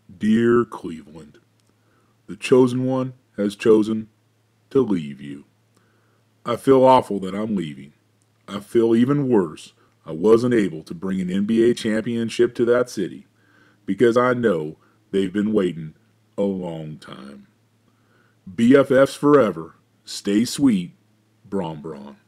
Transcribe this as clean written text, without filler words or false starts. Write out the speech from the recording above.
Dear Cleveland, the chosen one has chosen to leave you. I feel awful that I'm leaving. I feel even worse I wasn't able to bring an NBA championship to that city because I know they've been waiting a long time. BFFs forever. Stay sweet, Bron Bron.